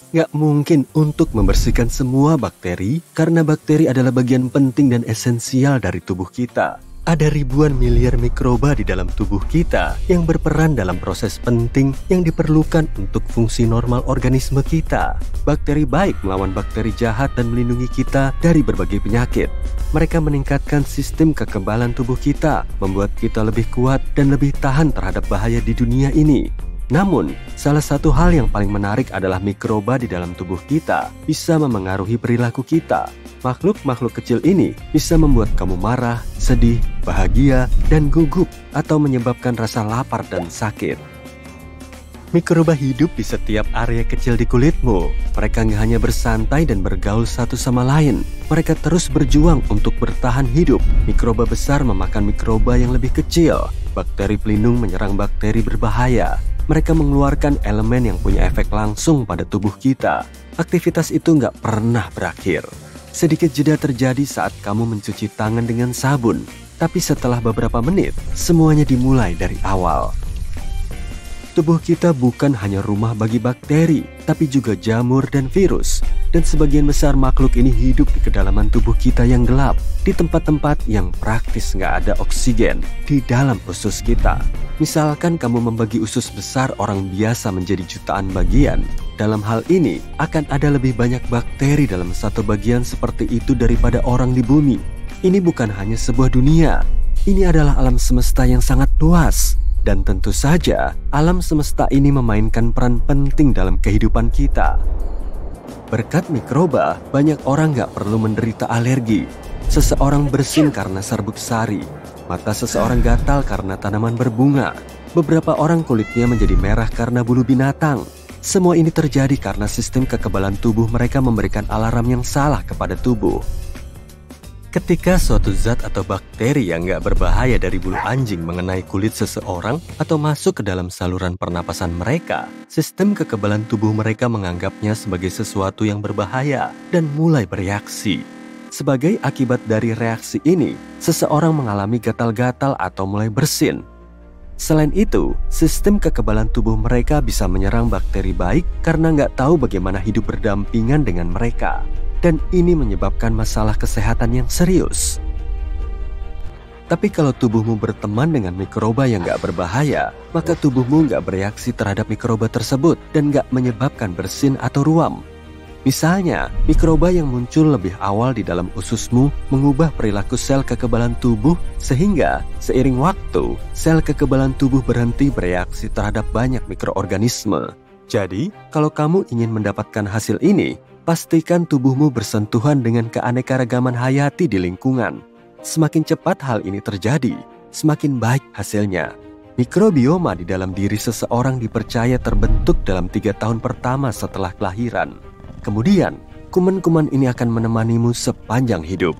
Nggak mungkin untuk membersihkan semua bakteri, karena bakteri adalah bagian penting dan esensial dari tubuh kita. Ada ribuan miliar mikroba di dalam tubuh kita yang berperan dalam proses penting yang diperlukan untuk fungsi normal organisme kita. Bakteri baik melawan bakteri jahat dan melindungi kita dari berbagai penyakit. Mereka meningkatkan sistem kekebalan tubuh kita, membuat kita lebih kuat dan lebih tahan terhadap bahaya di dunia ini. Namun, salah satu hal yang paling menarik adalah mikroba di dalam tubuh kita bisa memengaruhi perilaku kita. Makhluk-makhluk kecil ini bisa membuat kamu marah, sedih, bahagia, dan gugup, atau menyebabkan rasa lapar dan sakit. Mikroba hidup di setiap area kecil di kulitmu. Mereka nggak hanya bersantai dan bergaul satu sama lain. Mereka terus berjuang untuk bertahan hidup. Mikroba besar memakan mikroba yang lebih kecil. Bakteri pelindung menyerang bakteri berbahaya. Mereka mengeluarkan elemen yang punya efek langsung pada tubuh kita. Aktivitas itu nggak pernah berakhir. Sedikit jeda terjadi saat kamu mencuci tangan dengan sabun. Tapi setelah beberapa menit, semuanya dimulai dari awal. Tubuh kita bukan hanya rumah bagi bakteri, tapi juga jamur dan virus. Dan sebagian besar makhluk ini hidup di kedalaman tubuh kita yang gelap, di tempat-tempat yang praktis nggak ada oksigen di dalam usus kita. Misalkan kamu membagi usus besar orang biasa menjadi jutaan bagian. Dalam hal ini, akan ada lebih banyak bakteri dalam satu bagian seperti itu daripada orang di bumi. Ini bukan hanya sebuah dunia. Ini adalah alam semesta yang sangat luas. Dan tentu saja, alam semesta ini memainkan peran penting dalam kehidupan kita. Berkat mikroba, banyak orang nggak perlu menderita alergi. Seseorang bersin karena serbuk sari. Mata seseorang gatal karena tanaman berbunga. Beberapa orang kulitnya menjadi merah karena bulu binatang. Semua ini terjadi karena sistem kekebalan tubuh mereka memberikan alarm yang salah kepada tubuh. Ketika suatu zat atau bakteri yang nggak berbahaya dari bulu anjing mengenai kulit seseorang atau masuk ke dalam saluran pernapasan mereka, sistem kekebalan tubuh mereka menganggapnya sebagai sesuatu yang berbahaya dan mulai bereaksi. Sebagai akibat dari reaksi ini, seseorang mengalami gatal-gatal atau mulai bersin. Selain itu, sistem kekebalan tubuh mereka bisa menyerang bakteri baik karena nggak tahu bagaimana hidup berdampingan dengan mereka. Dan ini menyebabkan masalah kesehatan yang serius. Tapi kalau tubuhmu berteman dengan mikroba yang nggak berbahaya, maka tubuhmu nggak bereaksi terhadap mikroba tersebut dan nggak menyebabkan bersin atau ruam. Misalnya, mikroba yang muncul lebih awal di dalam ususmu mengubah perilaku sel kekebalan tubuh sehingga seiring waktu, sel kekebalan tubuh berhenti bereaksi terhadap banyak mikroorganisme. Jadi, kalau kamu ingin mendapatkan hasil ini, pastikan tubuhmu bersentuhan dengan keanekaragaman hayati di lingkungan. Semakin cepat hal ini terjadi, semakin baik hasilnya. Mikrobioma di dalam diri seseorang dipercaya terbentuk dalam 3 tahun pertama setelah kelahiran. Kemudian, kuman-kuman ini akan menemanimu sepanjang hidup.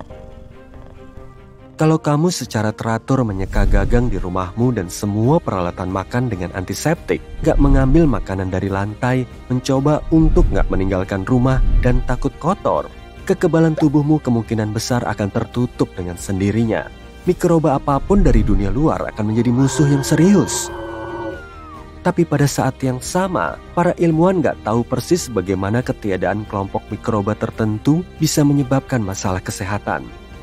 Kalau kamu secara teratur menyeka gagang di rumahmu dan semua peralatan makan dengan antiseptik, gak mengambil makanan dari lantai, mencoba untuk gak meninggalkan rumah dan takut kotor, kekebalan tubuhmu kemungkinan besar akan tertutup dengan sendirinya. Mikroba apapun dari dunia luar akan menjadi musuh yang serius. Tapi pada saat yang sama, para ilmuwan gak tahu persis bagaimana ketiadaan kelompok mikroba tertentu bisa menyebabkan masalah kesehatan.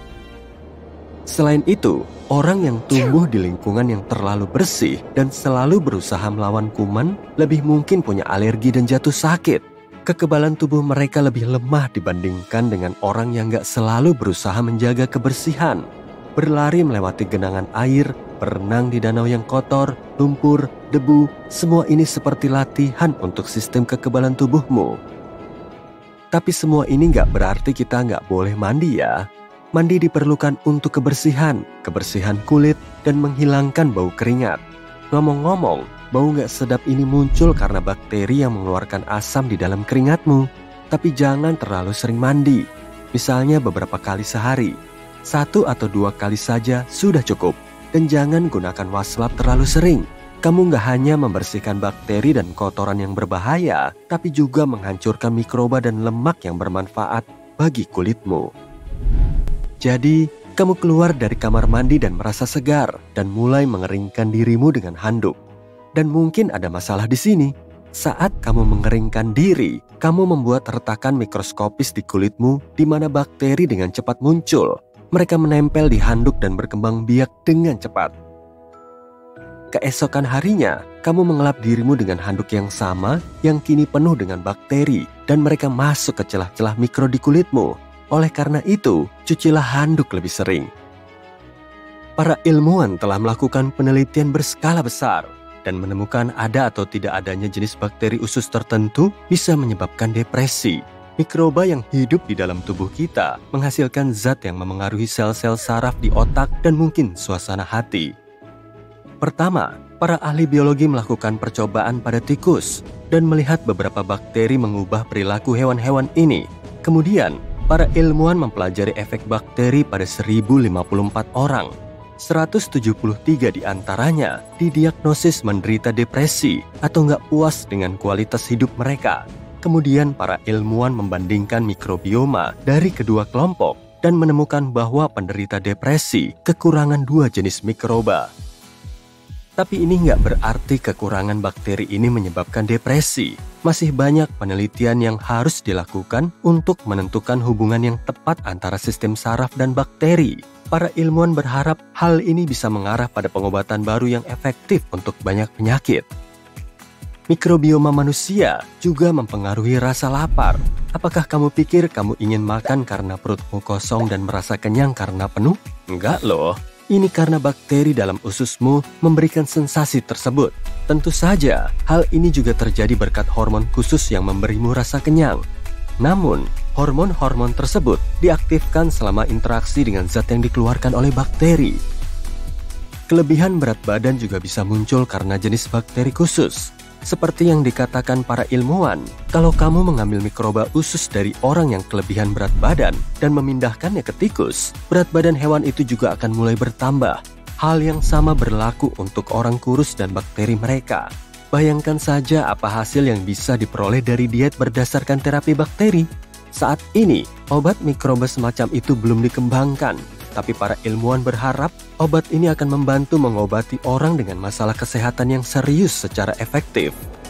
Selain itu, orang yang tumbuh di lingkungan yang terlalu bersih dan selalu berusaha melawan kuman lebih mungkin punya alergi dan jatuh sakit. Kekebalan tubuh mereka lebih lemah dibandingkan dengan orang yang gak selalu berusaha menjaga kebersihan. Berlari melewati genangan air, berenang di danau yang kotor, lumpur, debu, semua ini seperti latihan untuk sistem kekebalan tubuhmu. Tapi semua ini gak berarti kita gak boleh mandi ya. Mandi diperlukan untuk kebersihan kulit, dan menghilangkan bau keringat. Ngomong-ngomong, bau gak sedap ini muncul karena bakteri yang mengeluarkan asam di dalam keringatmu. Tapi jangan terlalu sering mandi. Misalnya beberapa kali sehari. 1 atau 2 kali saja sudah cukup. Dan jangan gunakan wastafel terlalu sering. Kamu gak hanya membersihkan bakteri dan kotoran yang berbahaya, tapi juga menghancurkan mikroba dan lemak yang bermanfaat bagi kulitmu. Jadi, kamu keluar dari kamar mandi dan merasa segar dan mulai mengeringkan dirimu dengan handuk. Dan mungkin ada masalah di sini. Saat kamu mengeringkan diri, kamu membuat retakan mikroskopis di kulitmu di mana bakteri dengan cepat muncul. Mereka menempel di handuk dan berkembang biak dengan cepat. Keesokan harinya, kamu mengelap dirimu dengan handuk yang sama yang kini penuh dengan bakteri dan mereka masuk ke celah-celah mikro di kulitmu. Oleh karena itu, cucilah handuk lebih sering. Para ilmuwan telah melakukan penelitian berskala besar dan menemukan ada atau tidak adanya jenis bakteri usus tertentu bisa menyebabkan depresi. Mikroba yang hidup di dalam tubuh kita menghasilkan zat yang memengaruhi sel-sel saraf di otak dan mungkin suasana hati. Pertama, para ahli biologi melakukan percobaan pada tikus dan melihat beberapa bakteri mengubah perilaku hewan-hewan ini. Kemudian, para ilmuwan mempelajari efek bakteri pada 1054 orang. 173 diantaranya didiagnosis menderita depresi atau nggak puas dengan kualitas hidup mereka. Kemudian para ilmuwan membandingkan mikrobioma dari kedua kelompok dan menemukan bahwa penderita depresi kekurangan 2 jenis mikroba. Tapi ini nggak berarti kekurangan bakteri ini menyebabkan depresi. Masih banyak penelitian yang harus dilakukan untuk menentukan hubungan yang tepat antara sistem saraf dan bakteri. Para ilmuwan berharap hal ini bisa mengarah pada pengobatan baru yang efektif untuk banyak penyakit. Mikrobioma manusia juga mempengaruhi rasa lapar. Apakah kamu pikir kamu ingin makan karena perutmu kosong dan merasa kenyang karena penuh? Enggak loh. Ini karena bakteri dalam ususmu memberikan sensasi tersebut. Tentu saja, hal ini juga terjadi berkat hormon khusus yang memberimu rasa kenyang. Namun, hormon-hormon tersebut diaktifkan selama interaksi dengan zat yang dikeluarkan oleh bakteri. Kelebihan berat badan juga bisa muncul karena jenis bakteri khusus. Seperti yang dikatakan para ilmuwan, kalau kamu mengambil mikroba usus dari orang yang kelebihan berat badan dan memindahkannya ke tikus, berat badan hewan itu juga akan mulai bertambah. Hal yang sama berlaku untuk orang kurus dan bakteri mereka. Bayangkan saja apa hasil yang bisa diperoleh dari diet berdasarkan terapi bakteri. Saat ini, obat mikroba semacam itu belum dikembangkan. Tapi para ilmuwan berharap obat ini akan membantu mengobati orang dengan masalah kesehatan yang serius secara efektif.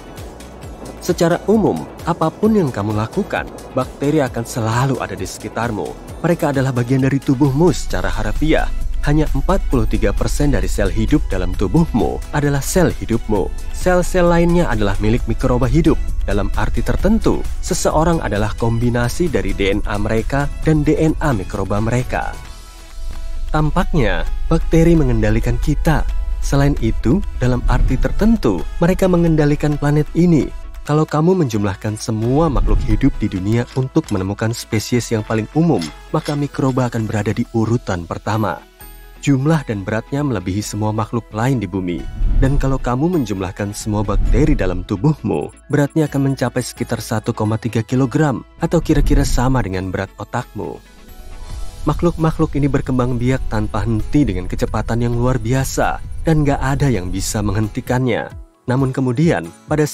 Secara umum, apapun yang kamu lakukan, bakteri akan selalu ada di sekitarmu. Mereka adalah bagian dari tubuhmu secara harafiah. Hanya 43% dari sel hidup dalam tubuhmu adalah sel hidupmu. Sel-sel lainnya adalah milik mikroba hidup. Dalam arti tertentu, seseorang adalah kombinasi dari DNA mereka dan DNA mikroba mereka. Tampaknya, bakteri mengendalikan kita. Selain itu, dalam arti tertentu, mereka mengendalikan planet ini. Kalau kamu menjumlahkan semua makhluk hidup di dunia untuk menemukan spesies yang paling umum, maka mikroba akan berada di urutan pertama. Jumlah dan beratnya melebihi semua makhluk lain di bumi. Dan kalau kamu menjumlahkan semua bakteri dalam tubuhmu, beratnya akan mencapai sekitar 1,3 kg atau kira-kira sama dengan berat otakmu. Makhluk-makhluk ini berkembang biak tanpa henti dengan kecepatan yang luar biasa dan gak ada yang bisa menghentikannya. Namun kemudian, pada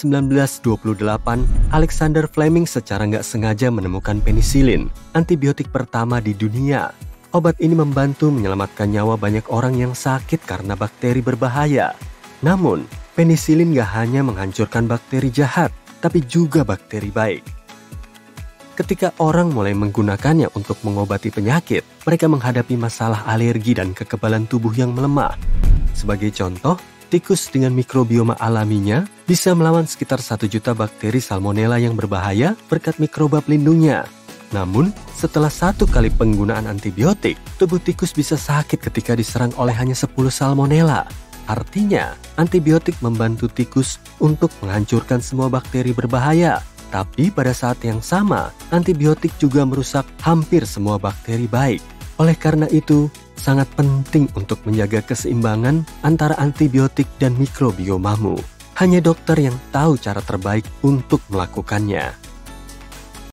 1928, Alexander Fleming secara gak sengaja menemukan penisilin, antibiotik pertama di dunia. Obat ini membantu menyelamatkan nyawa banyak orang yang sakit karena bakteri berbahaya. Namun, penisilin gak hanya menghancurkan bakteri jahat, tapi juga bakteri baik. Ketika orang mulai menggunakannya untuk mengobati penyakit, mereka menghadapi masalah alergi dan kekebalan tubuh yang melemah. Sebagai contoh, tikus dengan mikrobioma alaminya bisa melawan sekitar 1 juta bakteri salmonella yang berbahaya berkat mikroba pelindungnya. Namun, setelah 1 kali penggunaan antibiotik, tubuh tikus bisa sakit ketika diserang oleh hanya 10 salmonella. Artinya, antibiotik membantu tikus untuk menghancurkan semua bakteri berbahaya. Tapi pada saat yang sama, antibiotik juga merusak hampir semua bakteri baik. Oleh karena itu, sangat penting untuk menjaga keseimbangan antara antibiotik dan mikrobiomamu. Hanya dokter yang tahu cara terbaik untuk melakukannya.